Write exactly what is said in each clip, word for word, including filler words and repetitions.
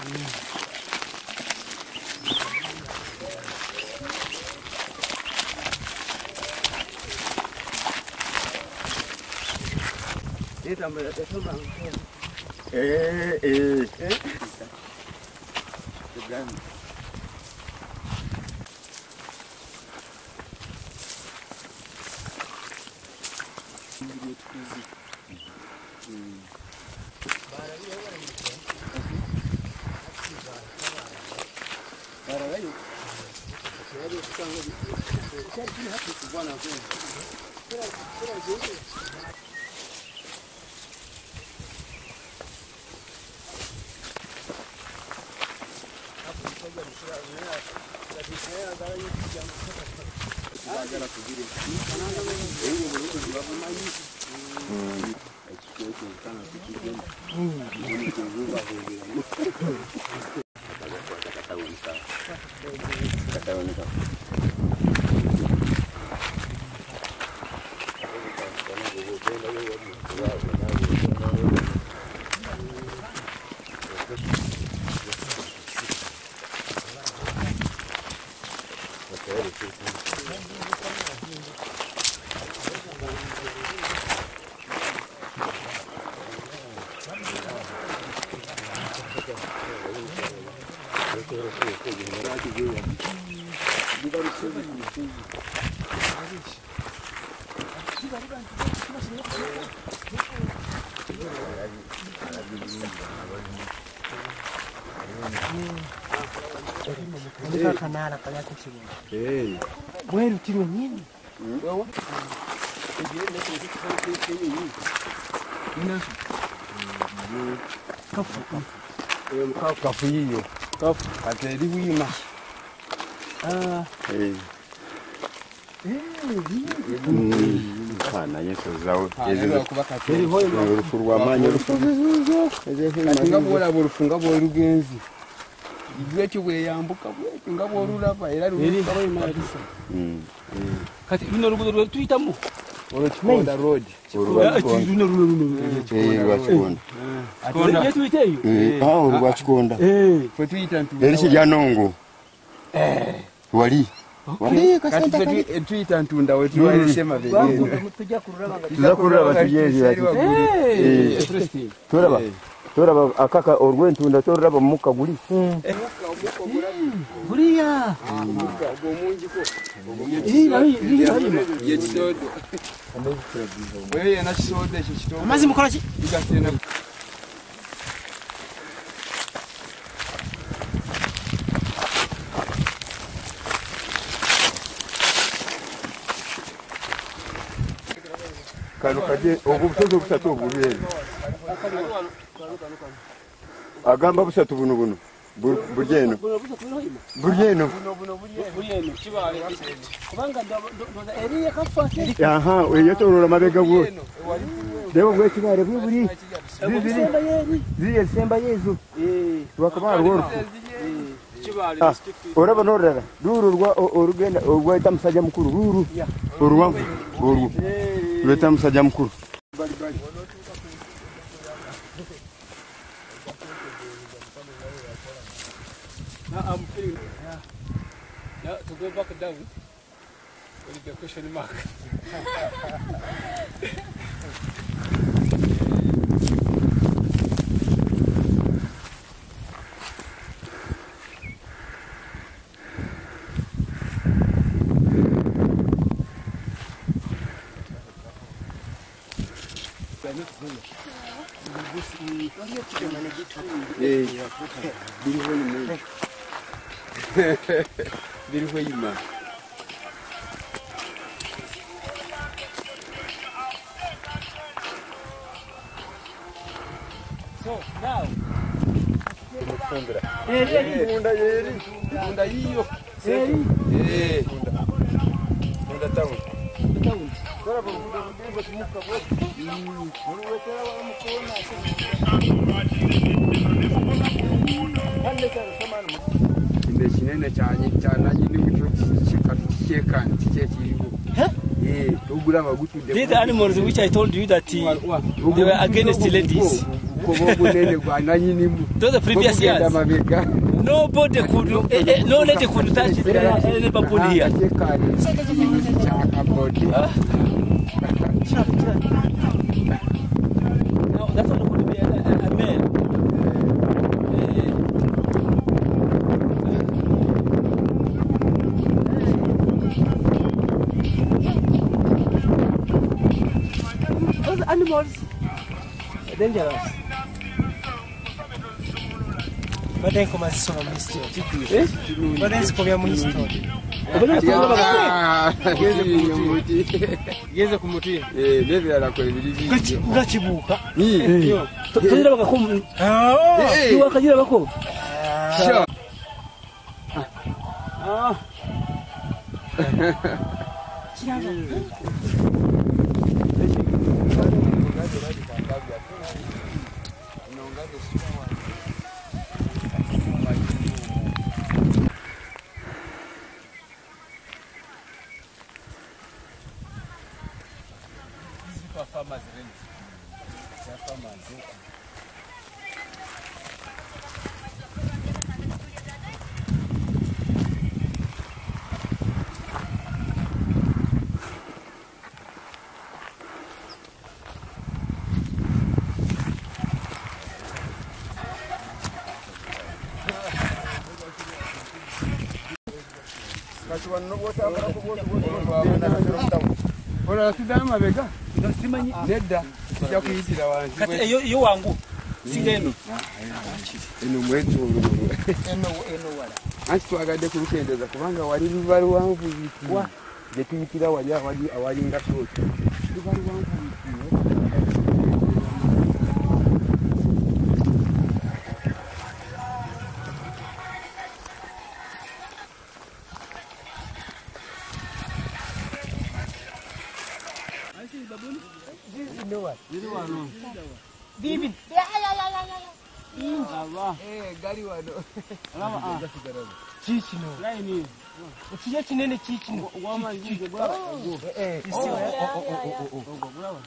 Eh, eh, eh. Ndika kanala kaya kuchini. Eh. Bweru tiro nini? Wewe? Ina. Kafu. Eh, kafu kafu hiyo. Kafu ateri wima. Ah. Eh. Kana yeso zawo. Ezo kubaka. Eri hoyo urufurwa manya rufuzo. Atinga bora borufunga bo rugenzi. Igweke bwe yambuka bwe ngabo ruraba era ruruka bwe marisa. Mm. Kati bino rugudo rwe tuyitamo. Orochikonda road. Runo runo runo. Eh, rwachikonda. Ati yetu iteyo. Eh, ah, rwachikonda. Eh, Fwe tuyita ntu. Eri kijya nongo. Eh. Wali. Wali Kati fwe tuyita ntunda we twalisema bege. tujya kurura tuzakurura batugezi bati. Eh, interesting. Turaba. Turaba akaka orwentunda turaba muka guri. Buriya. Ubwo mungi ko. Eh, nayi nayi. Yekisodo. Wewe na kisodo ekyo kitodo. Amazi mukora ki? Igatena. Kano kaje obubutozo busatu obubere. Agamba busatu buno buno. Buryeno. Buryeno. Buryeno kibale. Kubanga ndo eriye kafa. Aha, yetorora mabega bwo. Debo gwe kibale buri. Bibiri. Ziye semba yezo. Eh, Wakabara woro. kibale. Ah, oraba norara. Ruru rwa orugenda orweta musajja mukuru ruru. Orwa. Oru. Leta musajja mukuru. Bali bali. Now I'm feeling yeah. Now to go back down with the question mark. Eh. Biriho ni mungi. Biriho yima. So now Eh, munda yeri. Munda hiyo. Eri. Eh. Munda town. Town. Kora bobudo bimbo tumuka bo. Mm. Uruwekera wa mukona. Hande kana samana. Inde kinene cyane cyananye n'ibitro kikeka kikekiriho. Huh? Eh, ugura bagutu de. These animals which I told you that uh, they were against ladies. obukoba obunene bwananyinimu. Those previous years. Nobody could, eh, eh, no lady could touch the Liverpool here. Ah. No, that's not going to be a, a, a man. Those animals are dangerous. Baadaye kama sisi wa ministry. Eh? Baadaye sikomea ministry. Geze kumuti. Eh, bebe arakora ibiri. Urakibuka. Ni. Tuzira bakakum. Ah. Ni wakagira bako. Sha. Ah. Farmers rent. They are farmers. Kasi wanobota abarako bose bose babona nakero Ora tudama bega. Simanyi Nedda. Kijja kuyitira wanzi. kati eyo yo wangu singeno. Eno mwetu olulu. Eno eno wala. Anti twagadde ku lukendeza kubanga wali lubalwanvu yiti. Wa. Je tuyitira wali awali awali nga sote. Lubalwanvu yiti. Bibi. Ya ya ya ya ya. Allah. Eh gari wano. Alama ah. Chichino. Laini. Ukiye kinene chichino. Wama yinge bwa. Eh. Oh oh oh oh oh. Bravo.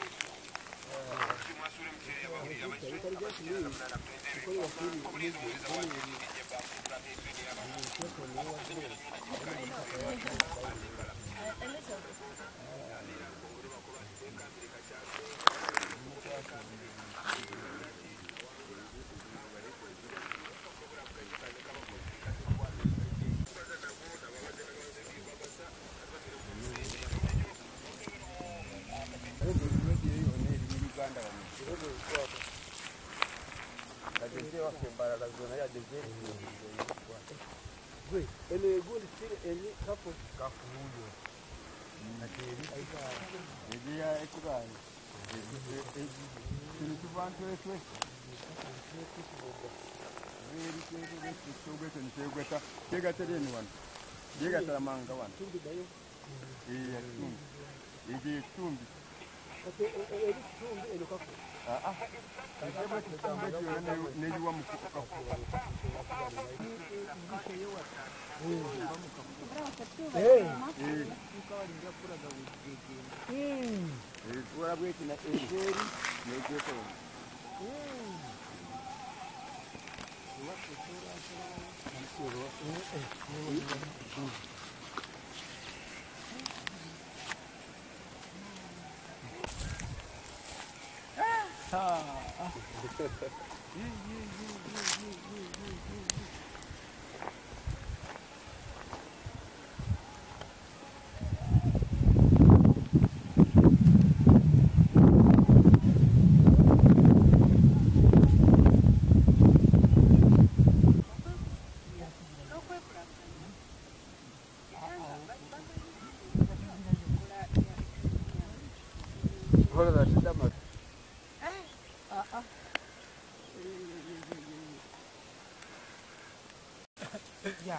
Yeah.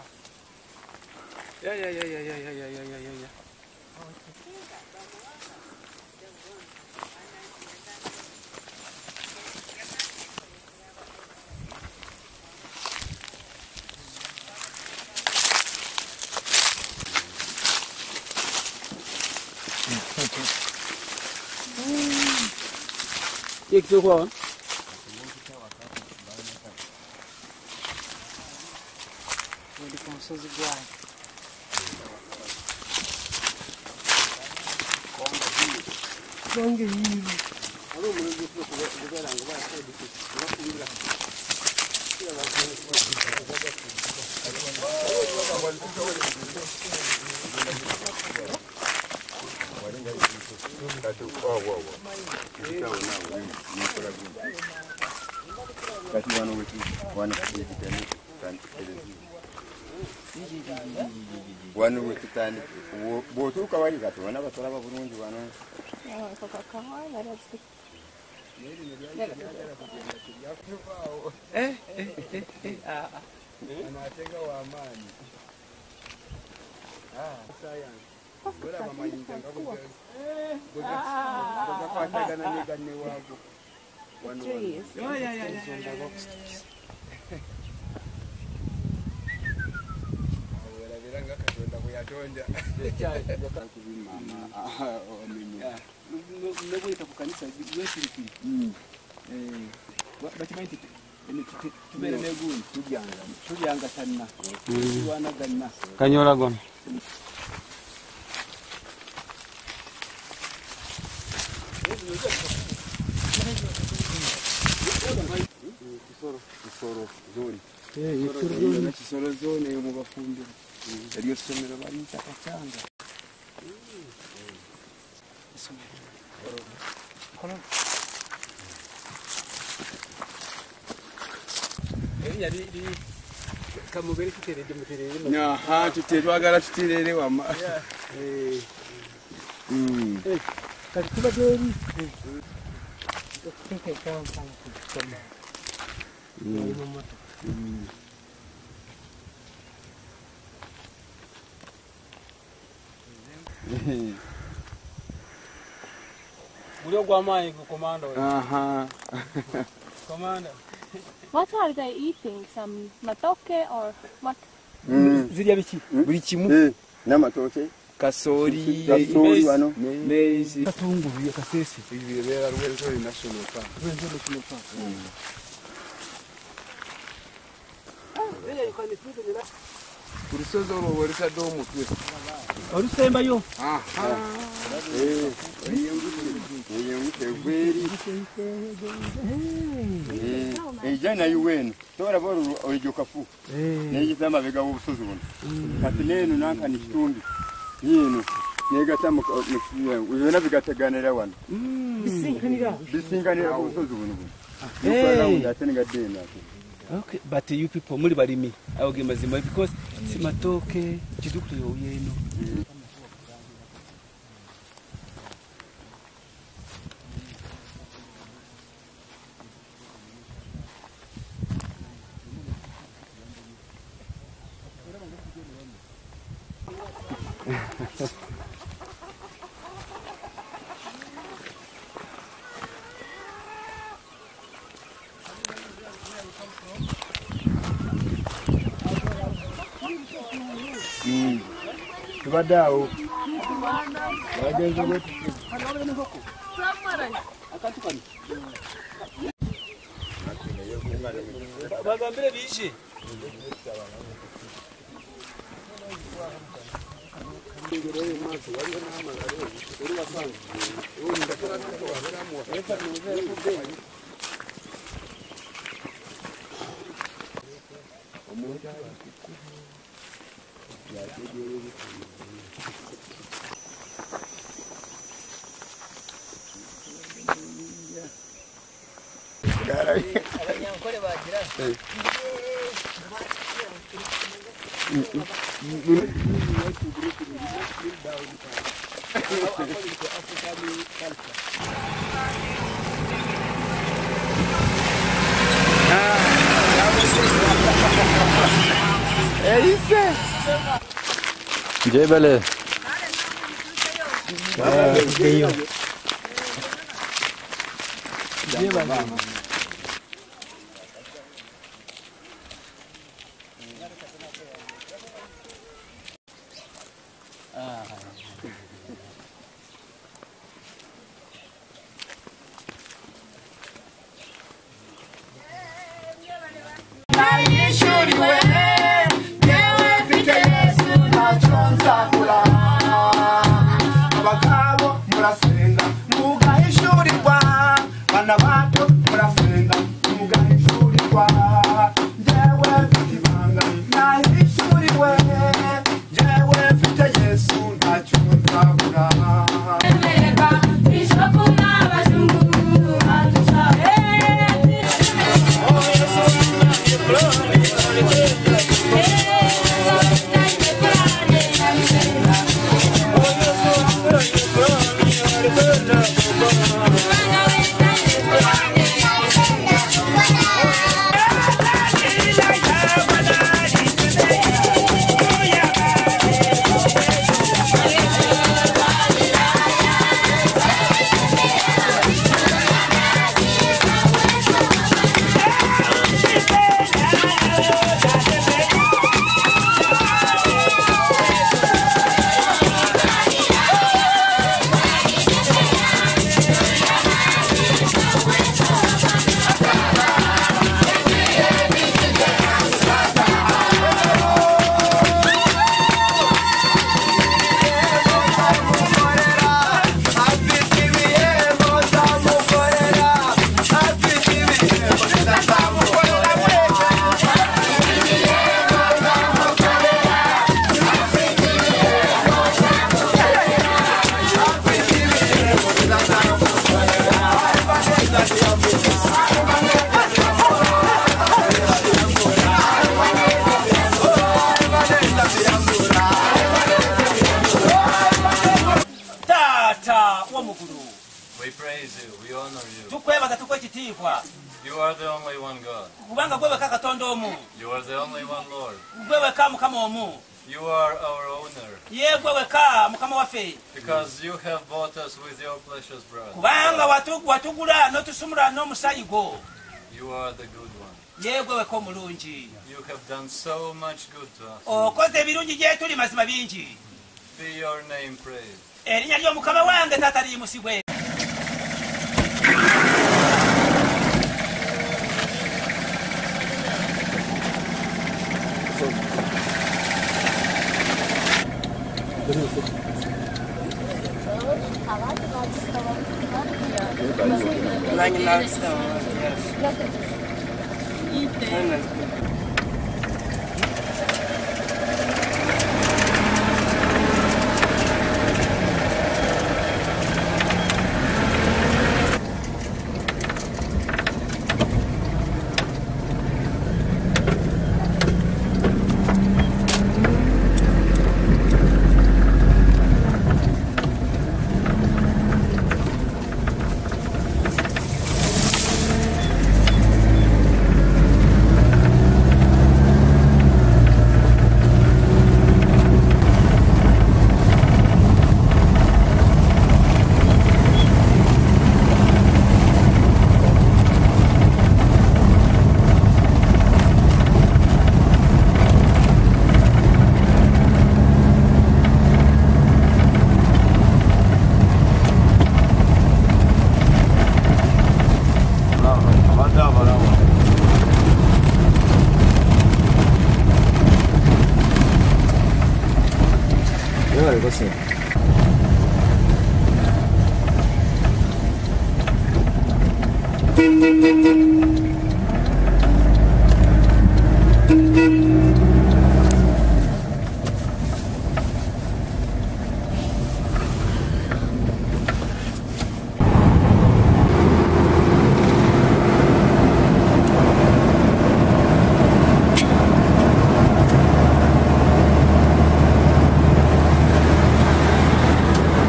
Yeah yeah yeah yeah yeah yeah yeah yeah yeah. Yek so kwa. Ndi ku musozi gwanyu. Konge yiru. Alo mulungu kubera ngo bakodikira. Kati wano wetu wana kujitani kandi wano wetu tani botu kawali kati wana batola babulungi wana kaka kawa barazwi Eh eh eh ah anatenga wa amani. Ah sayang. Bora mama yinga ngabo. Eh boga kwa taga na nega ne wako. Wano. Oh ya ya ya. Awela biranga katonda kuyatonda. Cyane kubima mama. Ah omenye. Nego ita ku kanisa yesirikiri. Mm. Eh bakimayiti tubere negundi tubyanga tubyanga tanna wana ganna Kanyola gono. Kisoro kisoro zone eh kisoro zone kisoro zone mu bafumbira eriyo somero bari takachanga somero kono yari ri kamubere kitereje muterere nya ha tuterwagara tuterere wama eh mm Eh, kati kuba deri. Keke kawa sana kusoma. Mm. Mm. Mulio gwa mai ku komanda we. Aha. Komanda. What are they eating? Some matoke or what? Zirya biki buri kimu eh namatoke kasori kasori wano maize katunguru ya kasesi ibirera rwego national park rwego national park urusozo ruwereka do mutwe Orusemba yo. aha eh yengute gweri eh ejana yuwenu tora boru ojokafu Eh. nejizama bega ubusozi buno kati nenu nanka ni kitumbi yino negata mu ubona bigateganira wano Bisinkanira. bisinganira ubusozi buno buno Eh. nuko ndatenga dena Okay, but you people muri barimi awuge mazima because simatoke kidukuri yeno. mm tubadawo bagenze wetu Bagambire bije. Abanyankole bagira. Jebele. Keyo. Nari ishuri we, praise you. We honor you. tukwebaza tukwe ekitiibwa You are the only one God. kubanga gwe weka katonda omu You are the only one Lord. gwe weka mukama omu You are our owner. ye gwe weka mukama waffe Because you have bought us with your precious blood. kubanga watu- watugula n'otusumula n'omusaayi gwo You are the good one. ye gwe weka omulungi You have done so much good to us. okoze ebirungi gye tuli mazima bingi Be your name praised. erinnya ly'omukama wange taata liyimusibwe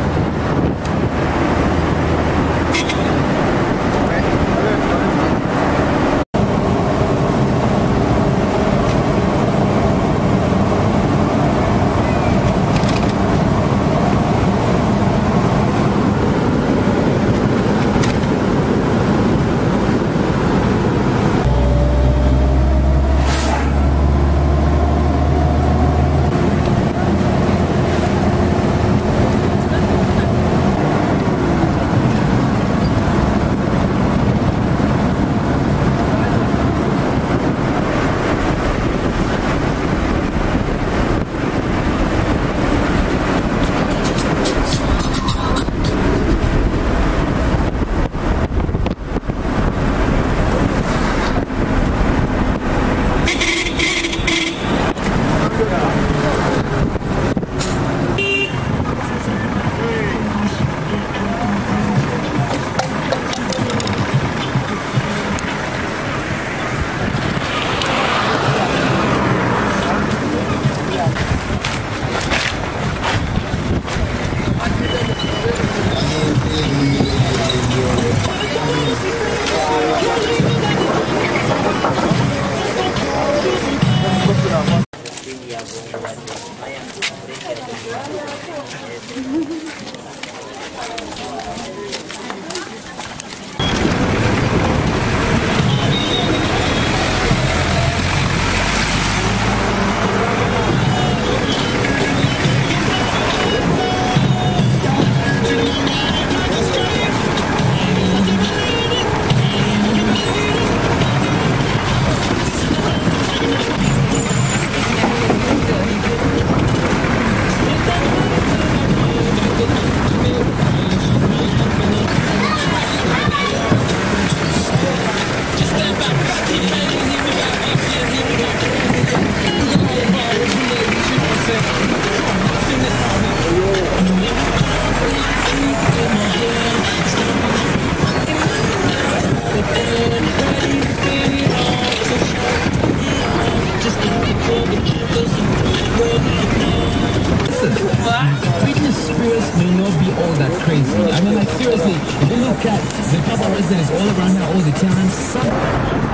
Hey, visitors all around here all the time. Some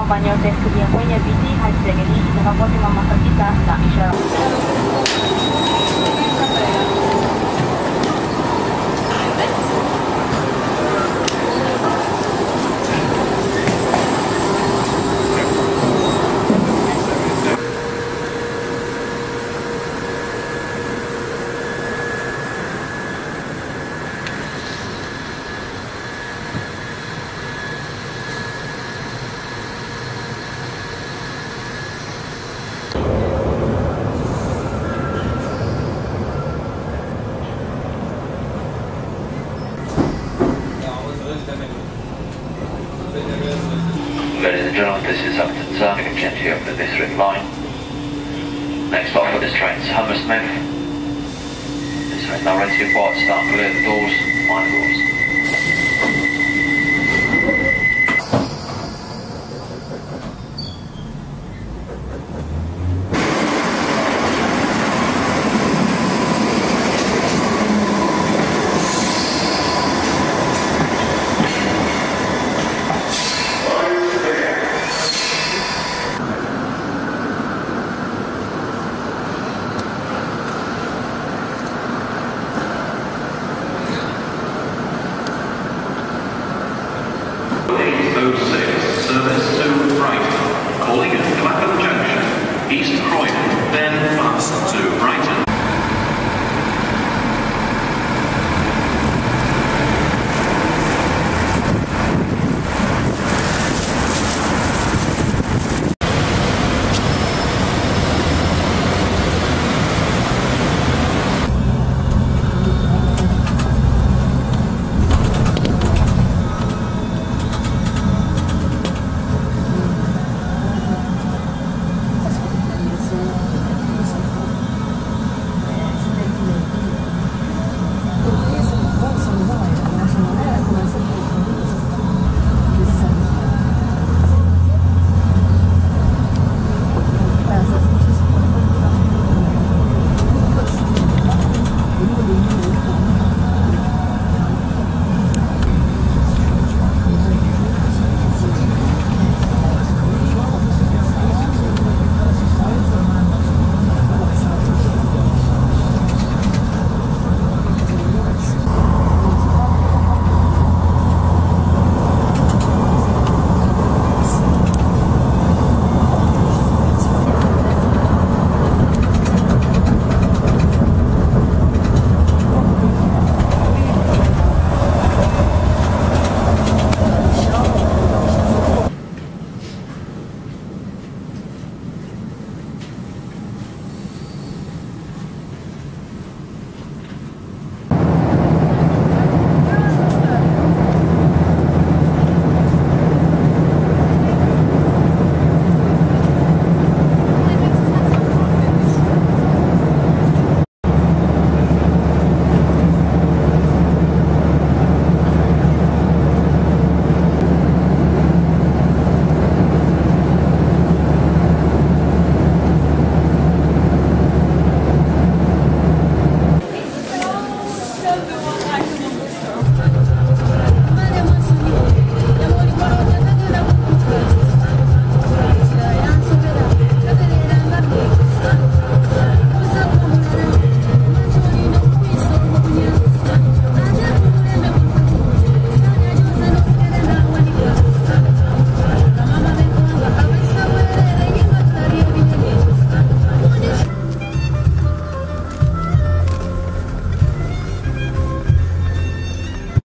Fanya yote kuja kwenye bidii hadi ndege hii itakaposimama katika na ishara. Ladies and gentlemen, this is Upton Turn, continue over the District Line. Next stop for this train is Hammersmith. This train is now ready to depart, start clear the doors, mind the doors.